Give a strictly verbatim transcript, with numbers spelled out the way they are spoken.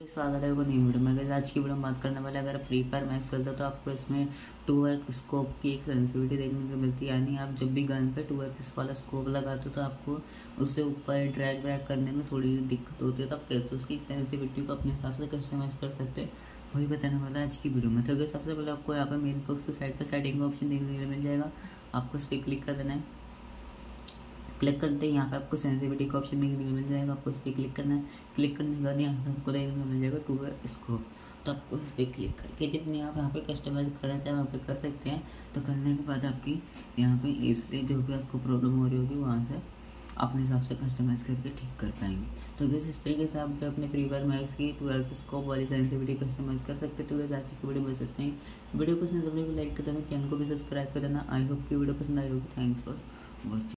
स्वागत है को नई वीडियो में। अगर आज की वीडियो में बात करने वाले, अगर आप फ्री फायर मैक्स खेलते हो तो आपको इसमें टू एक्स स्कोप की एक सेंसिटिविटी देखने को मिलती है। यानी आप जब भी गन पे टू एक्स वाला स्कोप लगाते हो तो आपको उससे ऊपर ड्रैग व्रैग करने में थोड़ी दिक्कत होती है। तो आप कैसे उसकी सेंसिटिविटी को अपने हिसाब से कस्टमाइज कर सकते हैं, वही बताने वाला है आज की वीडियो में। तो अगर सबसे पहले आपको यहाँ पे मेन बॉक्स की साइड पर सेटिंग का ऑप्शन देखने को मिल जाएगा, आपको उस पर क्लिक कर देना है। क्लिक करते ही यहाँ पे आपको सेंसिटिविटी का ऑप्शन देखने को मिल जाएगा, आपको उस पर क्लिक करना है। क्लिक करने के बाद यहाँ पे आपको देखने को मिल जाएगा टू वे स्कोप। तो आपको उस पर क्लिक करके जितनी आप यहाँ पे कस्टमाइज करना चाहें वहाँ पे कर सकते हैं। तो करने के बाद आपकी यहाँ पे इसलिए जो भी आपको प्रॉब्लम हो रही होगी वहाँ से अपने हिसाब से कस्टमाइज करके ठीक कर पाएंगे। तो गैस इस तरीके से आप अपने फ्री फायर मैक्स की ट्वेल्व स्कोप वाली सेंसिटिविटी कस्टमाइज कर सकते हैं। तो गैस आज की वीडियो बन सकते हैं। वीडियो पसंद है तो लाइक कर देना, चैनल को भी सब्सक्राइब कर देना। आई होप की वीडियो पसंद आई होगी। Thanks for watching.